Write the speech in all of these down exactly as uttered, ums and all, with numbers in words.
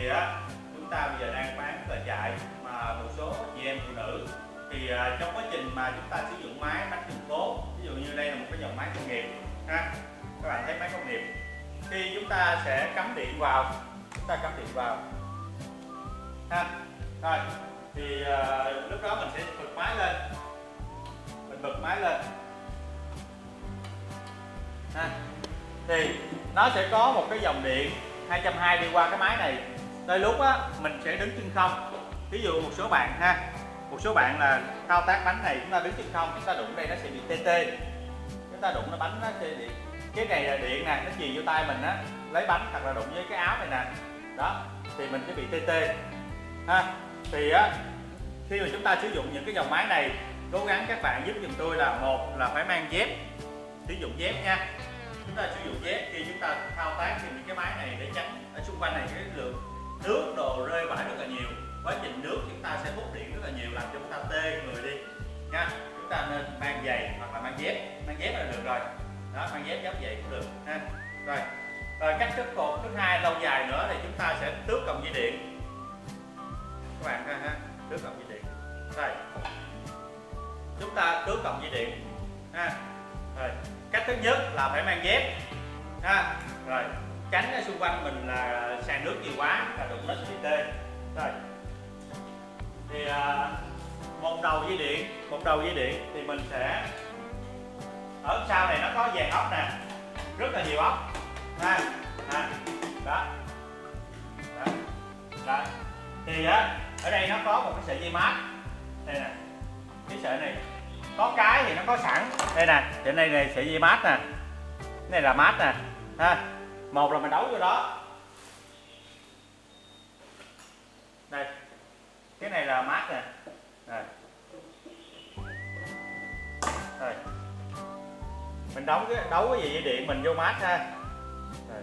thì á chúng ta bây giờ đang bán rất là chạy, mà một số chị em phụ nữ thì uh, trong quá trình mà chúng ta sử dụng máy bánh đường phố, ví dụ như đây là một cái dòng máy công nghiệp ha, các bạn thấy máy công nghiệp, khi chúng ta sẽ cắm điện vào, chúng ta cắm điện vào ha, rồi thì uh, lúc đó mình sẽ bật máy lên, mình bật máy lên ha, thì nó sẽ có một cái dòng điện hai trăm hai mươi đi qua cái máy này. Tới lúc á mình sẽ đứng chân không, ví dụ một số bạn ha, một số bạn là thao tác bánh này chúng ta đứng chân không, chúng ta đụng đây nó sẽ bị tê tê, chúng ta đụng nó bánh nó sẽ bị, cái này là điện nè, nó chì vô tay mình á, lấy bánh hoặc là đụng với cái áo này nè, đó thì mình sẽ bị tê tê ha. Thì á khi mà chúng ta sử dụng những cái dòng máy này, cố gắng các bạn giúp giùm tôi là một là phải mang dép, sử dụng dép nha, chúng ta sử dụng dép khi chúng ta thao tác thì những cái máy này để tránh ở xung quanh này cái lượng nước đồ rơi vãi rất là nhiều, quá trình nước chúng ta sẽ hút điện rất là nhiều, làm cho chúng ta tê người đi nha. Chúng ta nên mang giày hoặc là mang dép, mang dép là được rồi đó, mang dép giống vậy cũng được ha. Rồi rồi cách thức cột thứ hai lâu dài nữa thì chúng ta sẽ tước còng dây điện các bạn ha, ha. Tước còng dây điện, rồi chúng ta tước còng dây điện ha. Rồi cách thứ nhất là phải mang dép ha, rồi tránh ở xung quanh mình là sàn nước nhiều quá là đụng nó sẽ bị tê. Rồi thì à, một đầu dây điện, một đầu dây điện thì mình sẽ ở sau này nó có dàn ốc nè, rất là nhiều ốc ha, ha. Đó. Đó. Đó thì á ở đây nó có một cái sợi dây mát đây nè, cái sợi này có cái thì nó có sẵn đây nè, trên đây này sợi dây mát nè, cái này là mát nè ha, một là mình đấu vô đó đây, cái này là mát nè, rồi rồi mình đóng cái đấu cái gì dây điện mình vô mát ha. Rồi.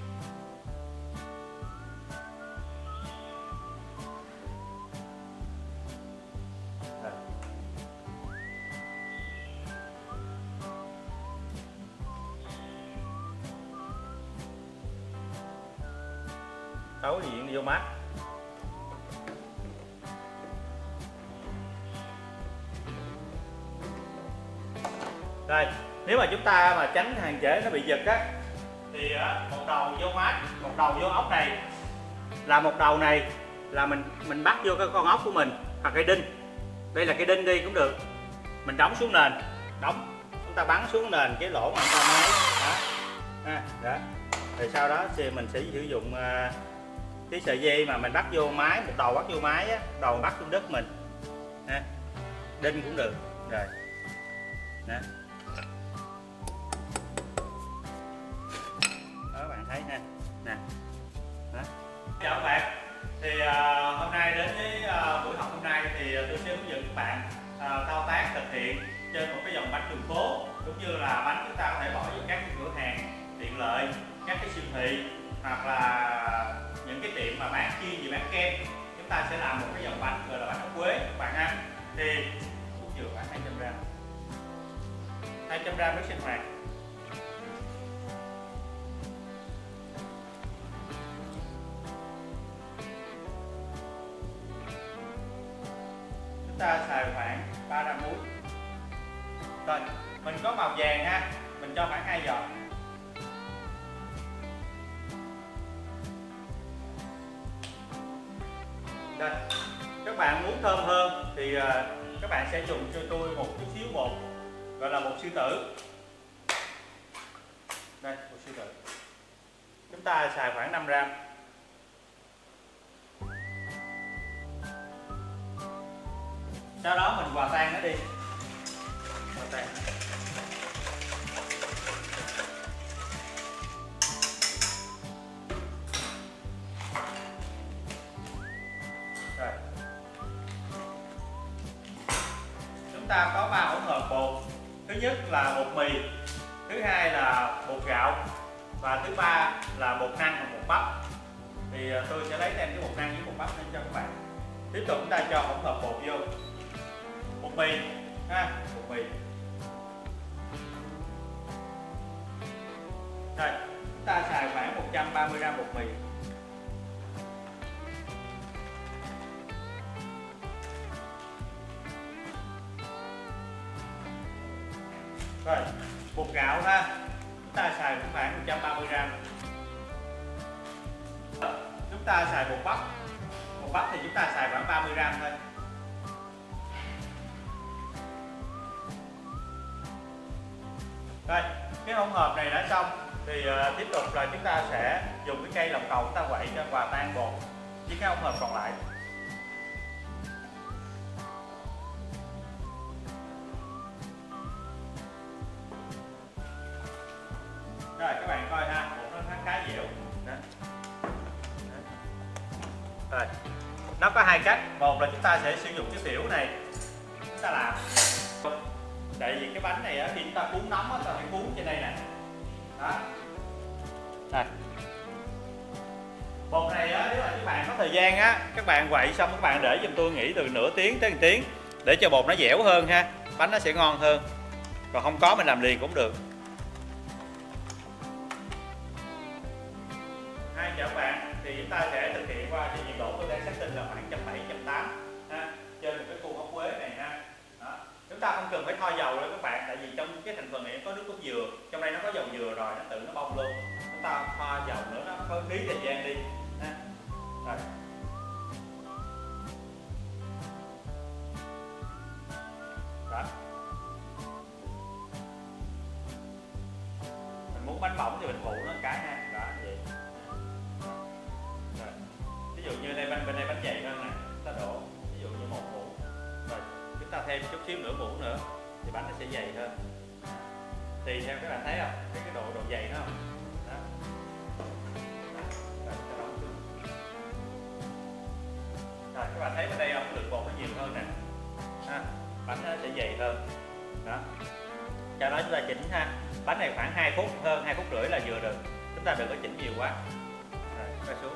Rồi. Đấu gì điện vô mát. Rồi, nếu mà chúng ta mà tránh hạn chế nó bị giật á thì một đầu vô mát, một đầu vô ốc này là một đầu này là mình mình bắt vô cái con ốc của mình hoặc cái đinh. Đây là cái đinh đi cũng được. Mình đóng xuống nền, đóng chúng ta bắn xuống nền cái lỗ mà chúng ta mới đó. À, đó. Rồi sau đó thì mình sẽ sử dụng uh, cái sợi dây mà mình bắt vô máy, một đầu bắt vô máy á, đầu bắt xuống đất mình. À, đinh cũng được. Rồi. Đó. Đó bạn thấy ha, nè. Đó. Chào các bạn. Thì uh, hôm nay đến với uh, buổi học hôm nay thì tôi sẽ hướng dẫn các bạn uh, thao tác thực hiện trên một cái dòng bánh đường phố, cũng như là bánh chúng ta có thể bỏ vô các cái cửa hàng tiện lợi, các cái siêu thị hoặc là những cái tiệm mà bán chuyên về bán kem. Chúng ta sẽ làm một cái dòng bánh gọi là bánh ốc quế các bạn ha. Thì cũng vừa khoảng hai trăm gam, hai trăm gam nước sinh hoạt. Chúng ta xài khoảng ba gram muối. Rồi, mình có màu vàng ha, mình cho khoảng hai giọt. Đây, các bạn muốn thơm hơn thì uh, các bạn sẽ dùng cho tôi một chút xíu bột gọi là bột sư tử. Đây, bột sư tử. Chúng ta xài khoảng năm gram. Sau đó mình hòa tan nó đi. Hòa tan. Rồi. Chúng ta có ba hỗn hợp bột. Thứ nhất là bột mì, thứ hai là bột gạo và thứ ba là bột năng và bột bắp. Thì tôi sẽ lấy thêm cái bột năng với bột bắp lên cho các bạn. Tiếp tục chúng ta cho hỗn hợp bột vô. Bột mì ha, bột mì. Rồi, chúng ta xài khoảng một trăm ba mươi gram bột mì. Rồi, bột gạo ha, chúng ta xài khoảng một trăm ba mươi gam. Chúng ta xài bột bắp, bột bắp thì chúng ta xài khoảng ba mươi gam thôi. Rồi, cái hỗn hợp này đã xong thì uh, tiếp tục là chúng ta sẽ dùng cái cây lọc cầu chúng ta quậy cho hòa tan bột với cái hỗn hợp còn lại. Rồi các bạn coi ha, bột nó khá dẻo. Đó. Rồi, nó có hai cách. Một là chúng ta sẽ sử dụng cái tiểu này chúng ta làm. Tại vì cái bánh này á, khi chúng ta cuốn nóng á, ta phải cuốn trên đây nè. Đó. Đây. Bột này á, nếu mà các bạn có thời gian á, các bạn quậy xong các bạn để giùm tôi nghỉ từ nửa tiếng tới một tiếng để cho bột nó dẻo hơn ha, bánh nó sẽ ngon hơn. Còn không có mình làm liền cũng được. Hai chảo bạn thì chúng ta sẽ thực hiện qua cho nhiệt độ tôi đang xác định là khoảng một trăm bảy mươi, một trăm tám mươi ha, trên một cái khuôn ốc quế này ha. Đó. Chúng ta không cần phải thoa dầu đâu các bạn, tại vì trong cái thành phần này có nước cốt dừa, trong đây nó có dầu dừa rồi, nó tự nó bông luôn. Chúng ta thoa dầu nữa nó có phí thời gian đi ha. Rồi. Đó. Mình muốn bánh bỏng thì mình phụ nó một cái ha. Đó vậy. Rồi. Ví dụ như đây bên bên đây bánh dày hơn nè, ta đổ ví dụ như một muỗng. Rồi chúng ta thêm chút xíu nửa muỗng nữa thì bánh nó sẽ dày hơn. Tùy theo các bạn thấy không, cái cái độ độ dày nó không. Đó. Rồi các bạn thấy bên đây không, lượng bột nó nhiều hơn nè, ha, bánh nó sẽ dày hơn. Đó. Cho đó chúng ta chỉnh ha, bánh này khoảng hai phút, hơn hai phút rưỡi là vừa được, chúng ta đừng có chỉnh nhiều quá. Rồi quay xuống.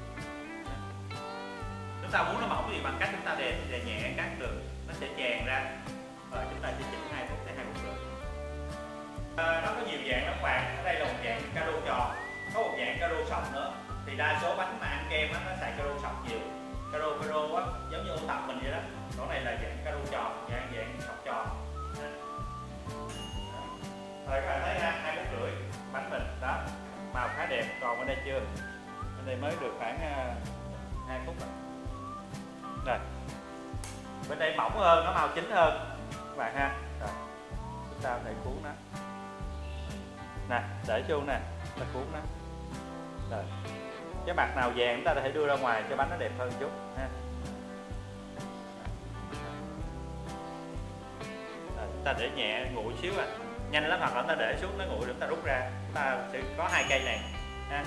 Chúng ta muốn nó mỏng thì bằng cách chúng ta đè, đè nhẹ các đường nó sẽ tràn ra. Rồi chúng ta sẽ chỉnh hai phút tới hai phút rưỡi. À, nó có nhiều dạng lắm các bạn. Ở đây là một dạng caro tròn, có một dạng caro sọc nữa. Thì đa số bánh mà ăn kem á, nó xài caro sọc nhiều. Caro caro á, giống như ô tập mình vậy đó. Còn này là dạng caro tròn, dạng dạng sọc tròn. Rồi các bạn thấy ha, hai phút rưỡi bánh mình đó, màu khá đẹp. Còn bên đây chưa? Bên đây mới được khoảng hai phút rồi. Rồi. Bên đây mỏng hơn, nó màu chín hơn các bạn ha. Rồi. Chúng ta có thể cuốn nó. Nè, để vô nè, ta cuốn nó. Rồi. Cái mặt nào vàng chúng ta có thể đưa ra ngoài cho bánh nó đẹp hơn chút ha. Rồi, chúng ta để nhẹ nguội xíu à. Nhanh lắm, hoặc là chúng ta để xuống nó nguội rồi chúng ta rút ra. Chúng ta sẽ có hai cây này ha.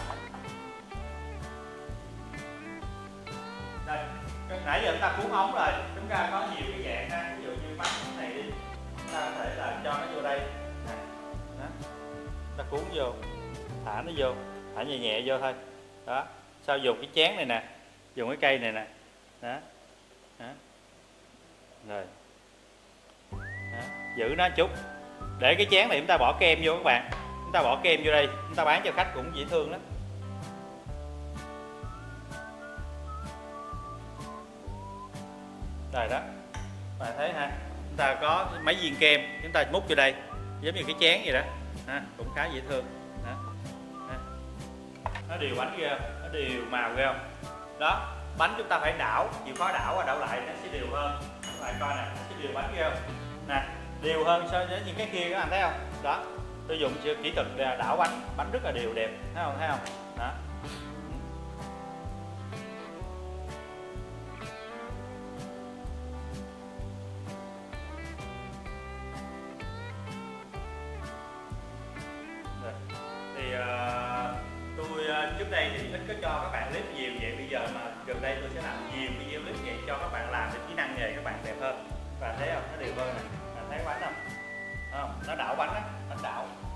Đây, nãy giờ chúng ta cuốn ống rồi, chúng ta có nhiều cái dạng ha. Ví dụ như bánh này đi, chúng ta có thể là cho nó vô đây. Đó. Ta cuốn vô, thả nó vô, thả nhẹ nhẹ vô thôi. Đó, sau dùng cái chén này nè, dùng cái cây này nè. Đó. Đó. Rồi. Đó. Giữ nó chút. Để cái chén này chúng ta bỏ kem vô các bạn. Chúng ta bỏ kem vô đây, chúng ta bán cho khách cũng dễ thương lắm. Rồi đó, bạn thấy ha, chúng ta có mấy viên kem, chúng ta múc vô đây, giống như cái chén vậy đó, ha, cũng khá dễ thương. Đó. Đó. Nó đều bánh ghê không? Nó đều màu ghê không? Đó, bánh chúng ta phải đảo, chịu khó đảo qua đảo lại nó sẽ đều hơn. Các bạn coi nè, nó sẽ đều bánh ghê không? Nè, đều hơn so với những cái kia các bạn thấy không? Đó, tôi dùng kỹ thuật để đảo bánh, bánh rất là đều đẹp, thấy không? Thấy không? Đó. Thì uh, tôi uh, trước đây thì ít có cho các bạn clip nhiều vậy, bây giờ mà gần đây tôi sẽ làm nhiều video clip vậy cho các bạn làm để kỹ năng nghề các bạn đẹp hơn. Và thấy không, nó đều hơn nè, bạn thấy bánh không? Không, nó đảo bánh á, bánh đảo.